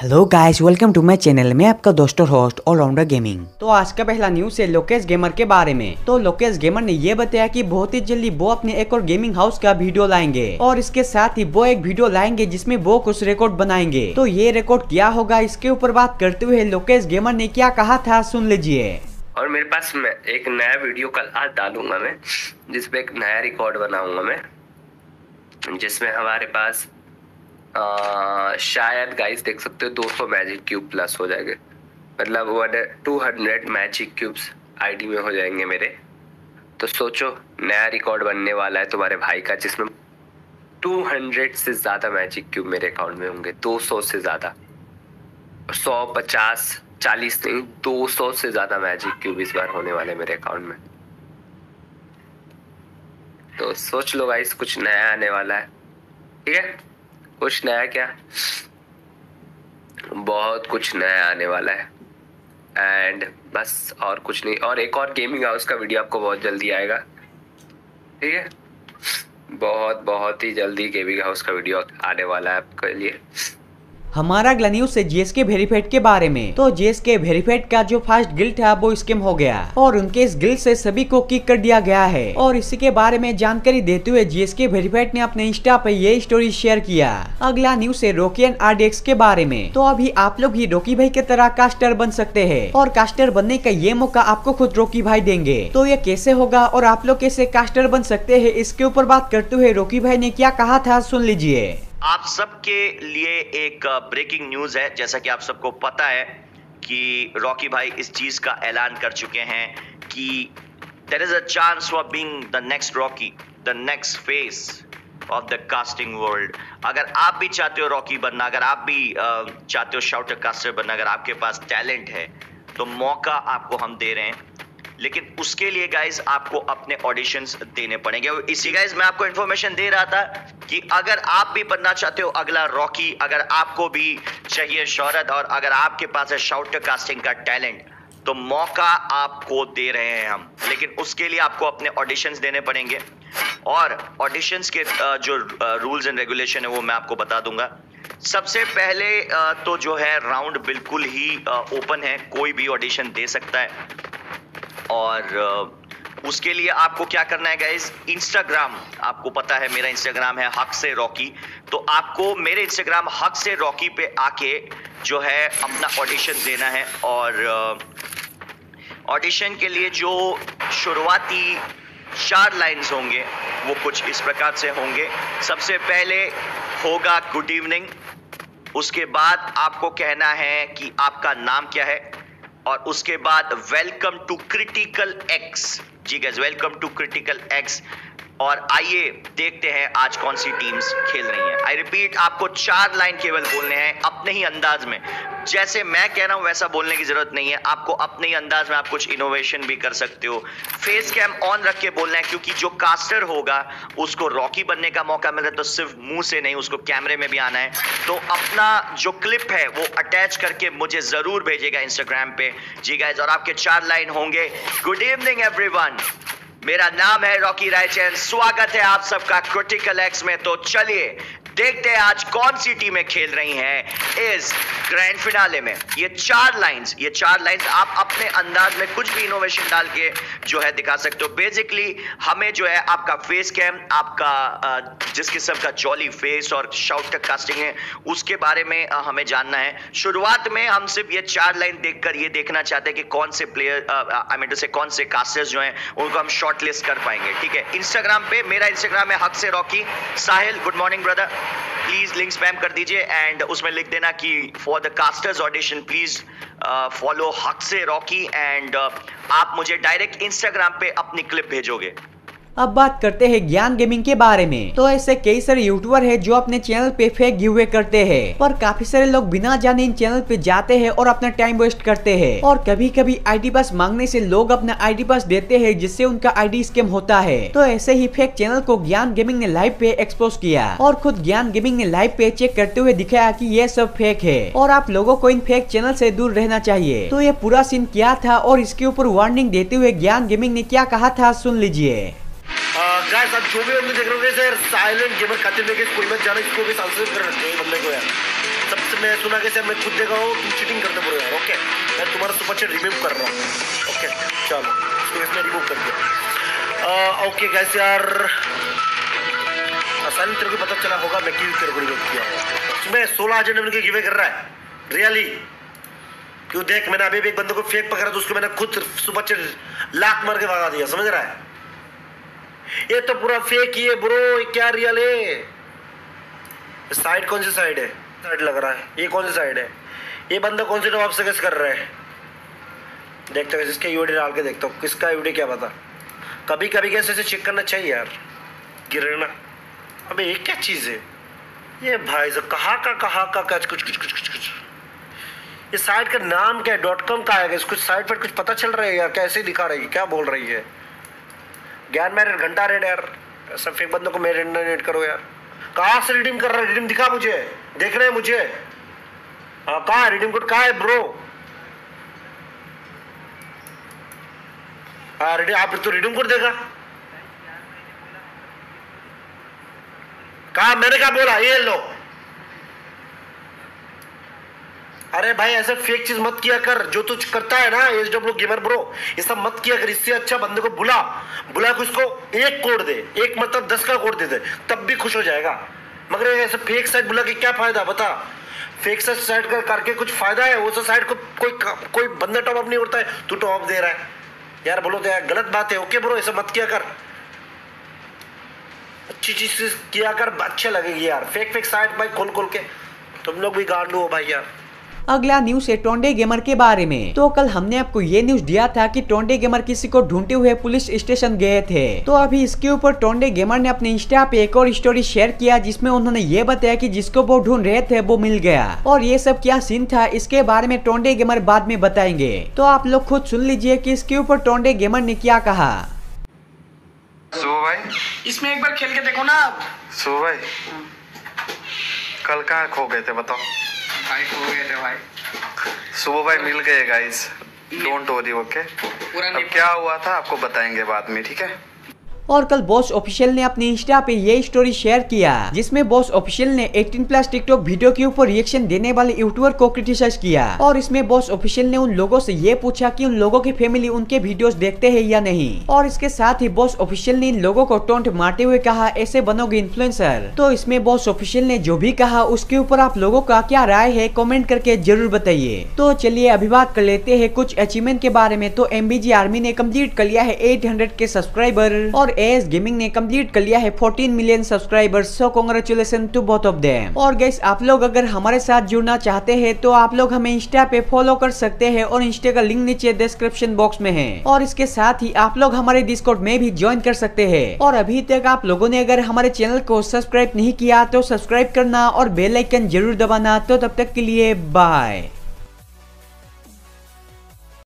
Hello guys, welcome to my channel में आपका दोस्तों होस्ट ऑलराउंडर गेमिंग। तो आज का पहला न्यूज है लोकेश गेमर के बारे में। तो लोकेश गेमर ने ये बताया कि बहुत ही जल्दी वो अपने एक और गेमिंग हाउस का वीडियो लाएंगे और इसके साथ ही वो एक वीडियो लाएंगे जिसमें वो कुछ रिकॉर्ड बनाएंगे। तो ये रिकॉर्ड क्या होगा, इसके ऊपर बात करते हुए लोकेश गेमर ने क्या कहा था, सुन लीजिए। और मेरे पास मैं एक नया वीडियो कल आज डालूंगा मैं, जिसपे एक नया रिकॉर्ड बनाऊंगा मैं, जिसमें हमारे पास शायद गाइस देख सकते हो 200 मैजिक क्यूब प्लस हो जाएंगे, मतलब 200 मैजिक क्यूब्स आईडी में हो जाएंगे मेरे। तो सोचो नया रिकॉर्ड बनने वाला है तुम्हारे भाई का, जिसमें 200 से ज़्यादा मैजिक क्यूब मेरे अकाउंट में होंगे, 200 से ज़्यादा, 150 40 नहीं 200 से ज़्यादा मैजिक क्यूब इस बार होने वाले मेरे अकाउंट में। तो सोच लो गाइस, कुछ नया आने वाला है, ठीक है? कुछ नया क्या, बहुत कुछ नया आने वाला है। एंड बस और कुछ नहीं, और एक और गेमिंग हाउस का वीडियो आपको बहुत जल्दी आएगा, ठीक है? बहुत ही जल्दी गेमिंग हाउस का वीडियो आने वाला है आपके लिए। हमारा अगला न्यूज है जीएसके वेरीफाइड के बारे में। तो जीएसके वेरीफाइड का जो फर्स्ट गिल्ड था वो स्कैम हो गया और उनके इस गिल्ड से सभी को किक कर दिया गया है। और इसी के बारे में जानकारी देते हुए जीएसके वेरीफाइड ने अपने इंस्टा पे ये स्टोरी शेयर किया। अगला न्यूज है रॉकी एंड आरडीएक्स के बारे में। तो अभी आप लोग भी रॉकी भाई की तरह कास्टर बन सकते हैं और कास्टर बनने का ये मौका आपको खुद रॉकी भाई देंगे। तो ये कैसे होगा और आप लोग कैसे कास्टर बन सकते हैं, इसके ऊपर बात करते हुए रॉकी भाई ने क्या कहा था, सुन लीजिए। आप सबके लिए एक ब्रेकिंग न्यूज है। जैसा कि आप सबको पता है कि रॉकी भाई इस चीज का ऐलान कर चुके हैं कि there is a chance for being the next Rocky, the next face of the casting world. अगर आप भी चाहते हो रॉकी बनना, अगर आप भी चाहते हो शाउटर कास्टर बनना, अगर आपके पास टैलेंट है तो मौका आपको हम दे रहे हैं। लेकिन उसके लिए गाइज आपको अपने ऑडिशंस देने पड़ेंगे। इसी गाइज मैं आपको इंफॉर्मेशन दे रहा था कि अगर आप भी बनना चाहते हो अगला रॉकी, अगर आपको भी चाहिए शोहरत और अगर आपके पास है शाउटर कास्टिंग का टैलेंट, तो मौका आपको दे रहे हैं हम। लेकिन उसके लिए आपको अपने ऑडिशंस देने पड़ेंगे और ऑडिशंस के जो रूल्स एंड रेगुलेशन है वो मैं आपको बता दूंगा। सबसे पहले तो जो है राउंड बिल्कुल ही ओपन है, कोई भी ऑडिशन दे सकता है। और उसके लिए आपको क्या करना है गाइज, इंस्टाग्राम आपको पता है मेरा इंस्टाग्राम है हक से रॉकी। तो आपको मेरे इंस्टाग्राम हक से रॉकी पे आके जो है अपना ऑडिशन देना है। और ऑडिशन के लिए जो शुरुआती 4 लाइन्स होंगे वो कुछ इस प्रकार से होंगे। सबसे पहले होगा गुड इवनिंग, उसके बाद आपको कहना है कि आपका नाम क्या है, और उसके बाद वेलकम टू क्रिटिकल एक्स। जी guys, welcome to critical X. और आइए देखते हैं आज कौन सी टीम्स खेल रही हैं। आई रिपीट, आपको 4 लाइन केवल बोलने हैं अपने ही अंदाज में। जैसे मैं कह रहा हूं वैसा बोलने की जरूरत नहीं है, आपको अपने ही अंदाज में आप कुछ इनोवेशन भी कर सकते हो। फेस कैम ऑन रख के बोलना है, क्योंकि जो कास्टर होगा उसको रॉकी बनने का मौका मिले तो सिर्फ मुंह से नहीं, उसको कैमरे में भी आना है। तो अपना जो क्लिप है वो अटैच करके मुझे जरूर भेजिएगा इंस्टाग्राम पे। जी गाइस, और आपके 4 लाइन होंगे, गुड इवनिंग एवरीवन, मेरा नाम है रॉकी रायचंद, स्वागत है आप सबका क्रिटिकल एक्स में। तो चलिए देखते हैं आज कौन सी टीमें खेल रही हैं इस ग्रैंड फिनाले में। ये 4 लाइंस आप अपने अंदाज में कुछ भी इनोवेशन डाल के जो है दिखा सकते हो। बेसिकली हमें जो है आपका फेस कैम, आपका जिस किस्म का जॉली फेस और शाउटर कास्टिंग है उसके बारे में हमें जानना है। शुरुआत में हम सिर्फ ये 4 लाइन देखकर ये देखना चाहते हैं कि कौन से प्लेयर आई मीन टू से कौन से कास्टर्स जो हैं उनको हम शॉर्ट लिस्ट कर पाएंगे, ठीक है? इंस्टाग्राम पे, मेरा इंस्टाग्राम है हक से Rocky. Sahil, good morning brother, please link spam कर दीजिए एंड उसमें लिख देना कि for the casters audition please follow हक से रॉकी। एंड आप मुझे डायरेक्ट इंस्टाग्राम पे अपनी क्लिप भेजोगे। अब बात करते हैं ज्ञान गेमिंग के बारे में। तो ऐसे कई सारे यूट्यूबर हैं जो अपने चैनल पे फेक गिवअवे करते हैं, पर काफी सारे लोग बिना जाने इन चैनल पे जाते हैं और अपना टाइम वेस्ट करते हैं। और कभी कभी आईडी पास मांगने से लोग अपना आईडी पास देते हैं, जिससे उनका आईडी स्कैम होता है। तो ऐसे ही फेक चैनल को ज्ञान गेमिंग ने लाइव पे एक्सपोज किया और खुद ज्ञान गेमिंग ने लाइव पे चेक करते हुए दिखाया कि ये सब फेक है और आप लोगों को इन फेक चैनल से दूर रहना चाहिए। तो ये पूरा सीन क्या था और इसके ऊपर वार्निंग देते हुए ज्ञान गेमिंग ने क्या कहा था, सुन लीजिए। गाइस आप जो भी हम देख रहे होंगे सर, साइलेंट गेमर खाते में कोई मत जाना, इसको भी सब्सक्राइब करना चाहिए बंदे को यार। सब मैं सुना के सर मैं खुद देखा हूँ तुम चीटिंग करते बोलो यार। ओके मैं तुम्हारा सुपर चैट रिमूव कर रहा हूँ। ओके चलो इसको इसमें रिमूव कर दिया। ओके गाइस यार आसानी तेरे को पता चला होगा मैं क्यों तेरे को रिमूव किया हूँ। तुम्हें 16 एजेंट मिलकर गिवे कर रहा है रियली क्यों? देख मैंने अभी भी एक बंदे को फेक पकड़ा तो उसको मैंने खुद सुपर चैट लात मार के भगा दिया, समझ रहा है? ये तो पूरा फेक ही है ब्रो, क्या रियल है? साइड कौन सी साइड है? साइड लग रहा है। ये कौन सी साइड है? ये बंदा कौन से जवाब से गेस कर रहा है? देखता हूँ इसके यूडी डाल के देखता हूँ किसका यूडी क्या पता। कभी कभी कैसे ऐसे चेक करना चाहिए यार। गिरना अबे ये क्या चीज़ है ये भाई साहब? कहाँ का कुछ ये साइट का नाम क्या है? .com का है? कुछ साइट पर कुछ पता चल रहा है यार? कैसे दिखा रही है? क्या बोल रही है? ज्ञान मैरिड घंटा रेड यार। ऐसा फेक बंदों को मैरिनेट करो यार। कहाँ से रिडीम कर रहा है? रिडीम दिखा मुझे, देख रहे हैं मुझे। हाँ कहाँ है रिडीम कोड? कहाँ है ब्रो? हाँ रिडीम, आप तो रिडीम कोड देगा। कहाँ? मैंने क्या बोला? ये लो। अरे भाई ऐसे फेक चीज मत किया कर जो तू करता है ना SW गेमर ब्रो, ये सब मत किया कर। इससे अच्छा बंदे को बुला के उसको एक कोड दे, एक मतलब 10 का कोड दे दे तब भी खुश हो जाएगा। मगर ऐसे फेक साइट बुला के क्या फायदा बता? फेक साइट करके कुछ फायदा है? वो सब साइट को कोई बंदा टॉप अप नहीं होता है, तू टॉप अप दे रहा है यार। बोलो तो यार गलत बात है। ओके ब्रो ऐसा मत किया कर, अच्छी चीज किया कर, अच्छे लगेगी यार। फेक साइट भाई खोल के तुम लोग भी गांडू हो भाई यार। अगला न्यूज है टोंडे गेमर के बारे में। तो कल हमने आपको ये न्यूज दिया था कि टोंडे गेमर किसी को ढूंढते हुए पुलिस स्टेशन गए थे। तो अभी इसके ऊपर टोंडे गेमर ने अपने इंस्टा पे एक और स्टोरी शेयर किया जिसमें उन्होंने ये बताया कि जिसको वो ढूंढ रहे थे वो मिल गया। और ये सब क्या सीन था इसके बारे में टोंडे गेमर बाद में बताएंगे। तो आप लोग खुद सुन लीजिए कि इसके ऊपर टोंडे गेमर ने क्या कहा। सुबह भाई इसमें एक बार खेल के देखो ना आप। सुबह भाई कल कहाँ खो गए थे बताओ? भाई खो गए थे भाई। सुबह भाई मिल गए गाइस, डोंट वरी। ओके अब क्या हुआ था आपको बताएंगे बाद में, ठीक है? और कल बॉस ऑफिशियल ने अपने इंस्टा पे ये स्टोरी शेयर किया जिसमें बॉस ऑफिशियल ने 18+ टिकटॉक वीडियो के ऊपर रिएक्शन देने वाले यूट्यूबर को क्रिटिसाइज किया। और इसमें बॉस ऑफिशियल ने उन लोगों से ये पूछा कि उन लोगों की फैमिली उनके वीडियोस देखते हैं या नहीं। और इसके साथ ही बॉस ऑफिशियल ने इन लोगों को टोंट मारते हुए कहा ऐसे बनोगे इन्फ्लुएंसर। तो इसमें बॉस ऑफिशियल ने जो भी कहा उसके ऊपर आप लोगों का क्या राय है कॉमेंट करके जरूर बताइए। तो चलिए अभी बात कर लेते हैं कुछ अचीवमेंट के बारे में। तो MBG आर्मी ने कम्प्लीट कर लिया है 800 के सब्सक्राइबर और AS गेमिंग ने कंप्लीट कर लिया है 14 million subscribers. So congratulation to both of them. और गाइस आप लोग अगर हमारे साथ जुड़ना चाहते हैं तो आप लोग हमें इंस्टा पे फॉलो कर सकते हैं और इंस्टा का लिंक नीचे डिस्क्रिप्शन बॉक्स में है। और इसके साथ ही आप लोग हमारे डिस्कॉर्ड में भी ज्वाइन कर सकते हैं। और अभी तक आप लोगों ने अगर हमारे चैनल को सब्सक्राइब नहीं किया तो सब्सक्राइब करना और बेल आइकन जरूर दबाना। तो तब तक के लिए बाय।